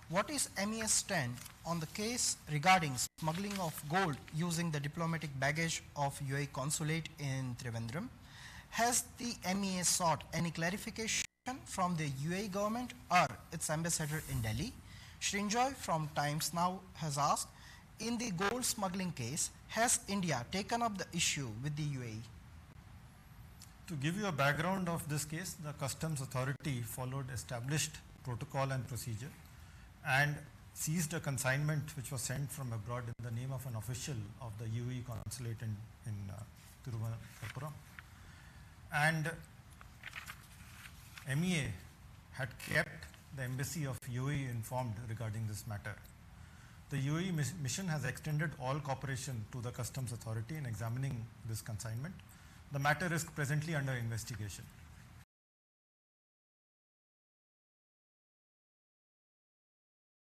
What is MEA's stand on the case regarding smuggling of gold using the diplomatic baggage of UAE consulate in Trivandrum? Has the MEA sought any clarification from the UAE government or its ambassador in Delhi? Shrinjoy from Times Now has asked, in the gold smuggling case, has India taken up the issue with the UAE? To give you a background of this case, the customs authority followed established protocol and procedure and seized a consignment which was sent from abroad in the name of an official of the UAE consulate in Thiruvananthapuram. And MEA had kept the Embassy of UAE informed regarding this matter. The UAE mission has extended all cooperation to the customs authority in examining this consignment. The matter is presently under investigation.